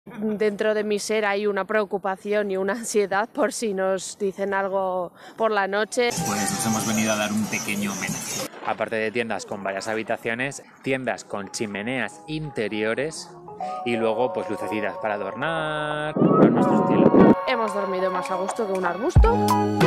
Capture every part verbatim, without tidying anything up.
Dentro de mi ser hay una preocupación y una ansiedad por si nos dicen algo por la noche. Pues os hemos venido a dar un pequeño homenaje. Aparte de tiendas con varias habitaciones, tiendas con chimeneas interiores y luego pues lucecitas para adornar a nuestro estilo. Hemos dormido más a gusto que un arbusto.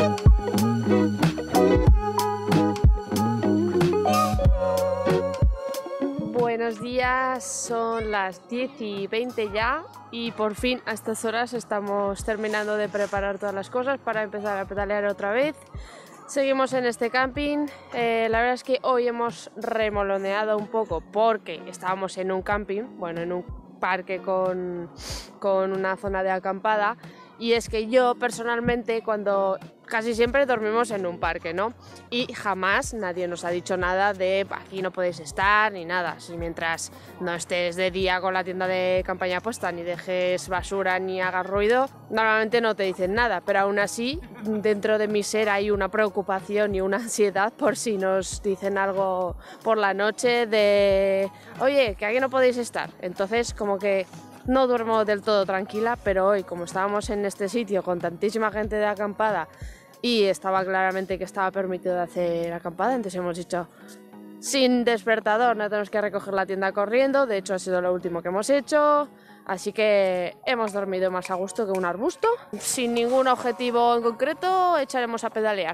Buenos días, son las diez y veinte ya y por fin a estas horas estamos terminando de preparar todas las cosas para empezar a pedalear otra vez. Seguimos en este camping, eh, la verdad es que hoy hemos remoloneado un poco porque estábamos en un camping, bueno, en un parque con, con una zona de acampada, y es que yo personalmente cuando casi siempre dormimos en un parque, ¿no? Y jamás nadie nos ha dicho nada de aquí no podéis estar ni nada. Si mientras no estés de día con la tienda de campaña puesta, ni dejes basura ni hagas ruido, normalmente no te dicen nada, pero aún así dentro de mi ser hay una preocupación y una ansiedad por si nos dicen algo por la noche de oye, que aquí no podéis estar. Entonces como que no duermo del todo tranquila, pero hoy como estábamos en este sitio con tantísima gente de acampada y estaba claramente que estaba permitido hacer acampada, entonces hemos dicho sin despertador, no tenemos que recoger la tienda corriendo, de hecho ha sido lo último que hemos hecho, así que hemos dormido más a gusto que un arbusto. Sin ningún objetivo en concreto, echaremos a pedalear.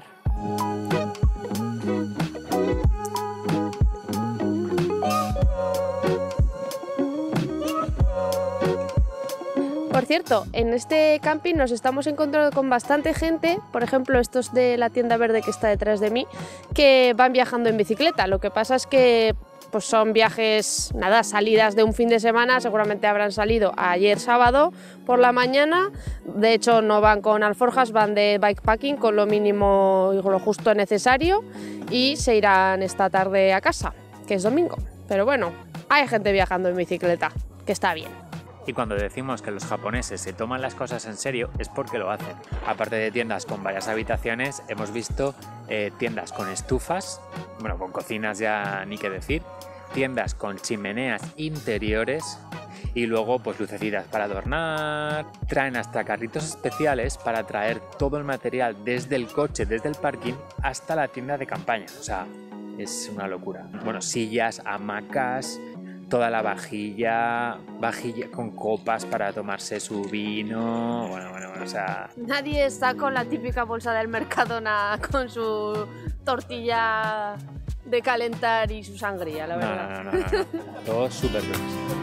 Por cierto, en este camping nos estamos encontrando con bastante gente, por ejemplo estos de la tienda verde que está detrás de mí, que van viajando en bicicleta. Lo que pasa es que pues son viajes, nada, salidas de un fin de semana, seguramente habrán salido ayer sábado por la mañana, de hecho no van con alforjas, van de bikepacking con lo mínimo y lo justo necesario y se irán esta tarde a casa, que es domingo. Pero bueno, hay gente viajando en bicicleta, que está bien. Y cuando decimos que los japoneses se toman las cosas en serio es porque lo hacen. Aparte de tiendas con varias habitaciones, hemos visto eh, tiendas con estufas, bueno, con cocinas ya ni qué decir, tiendas con chimeneas interiores y luego pues lucecitas para adornar. Traen hasta carritos especiales para traer todo el material desde el coche, desde el parking hasta la tienda de campaña. O sea, es una locura. Bueno, sillas, hamacas, toda la vajilla, vajilla con copas para tomarse su vino, bueno, bueno, bueno, o sea... Nadie está con la típica bolsa del Mercadona con su tortilla de calentar y su sangría, la verdad. No, no, no, no, no. Todo súper bien.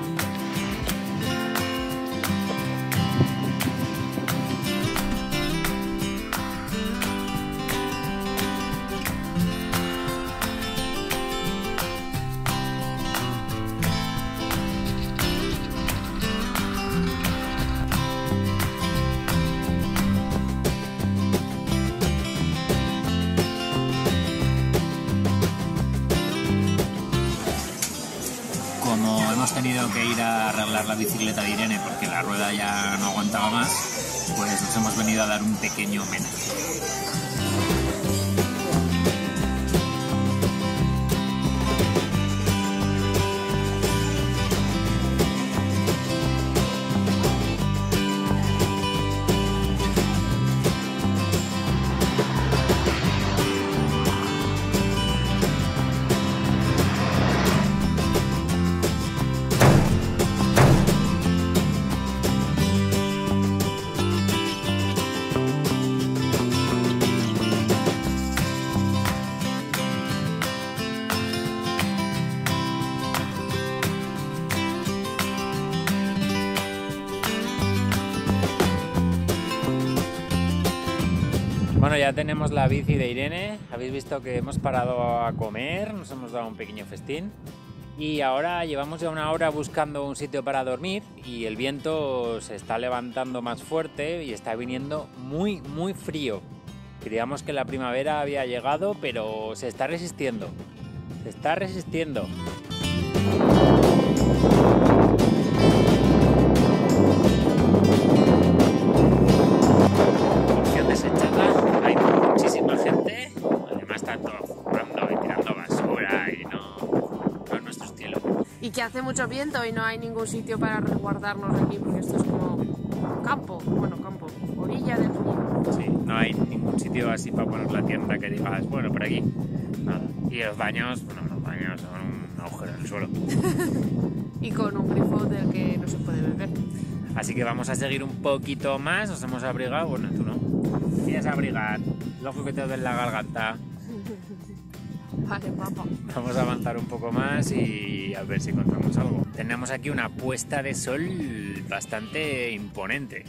Hemos tenido que ir a arreglar la bicicleta de Irene porque la rueda ya no aguantaba más, pues os hemos venido a dar un pequeño homenaje. Bueno, ya tenemos la bici de Irene, habéis visto que hemos parado a comer, nos hemos dado un pequeño festín y ahora llevamos ya una hora buscando un sitio para dormir y el viento se está levantando más fuerte y está viniendo muy muy frío. Creíamos que la primavera había llegado, pero se está resistiendo, se está resistiendo. Porción desechada, hay muchísima gente, además están todos fumando y tirando basura y no, no es nuestro estilo. Y que hace mucho viento y no hay ningún sitio para resguardarnos aquí, porque esto es como bueno, campo, orilla del río. Sí, no hay ningún sitio así para poner la tienda que digas, bueno, por aquí, nada. Y los baños, bueno, los baños son un agujero en el suelo. Y con un grifo del que no se puede beber. Así que vamos a seguir un poquito más, nos hemos abrigado, bueno, tú no. ¿Quieres abrigar? Luego que te duele la garganta. Vale, papá. Vamos a avanzar un poco más y a ver si encontramos algo. Tenemos aquí una puesta de sol bastante imponente.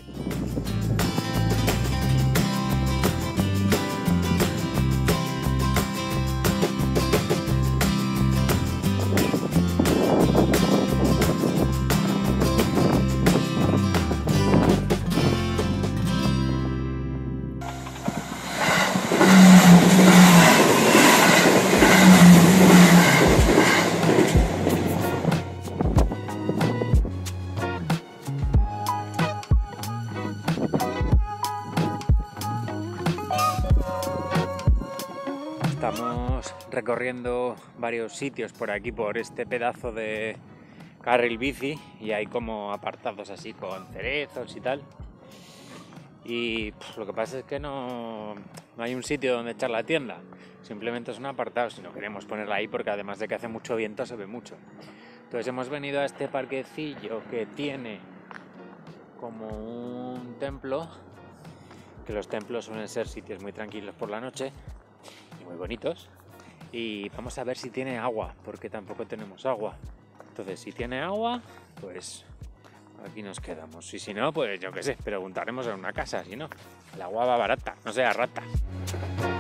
Estamos recorriendo varios sitios por aquí, por este pedazo de carril bici, y hay como apartados así con cerezos y tal. Y pues, lo que pasa es que no, no hay un sitio donde echar la tienda, simplemente es un apartado, si no queremos ponerla ahí porque además de que hace mucho viento se ve mucho. Entonces hemos venido a este parquecillo que tiene como un templo, que los templos suelen ser sitios muy tranquilos por la noche y muy bonitos, y vamos a ver si tiene agua, porque tampoco tenemos agua. Entonces si tiene agua, pues aquí nos quedamos, y si no, pues yo qué sé, preguntaremos en una casa, si no, el agua va barata, no sea rata.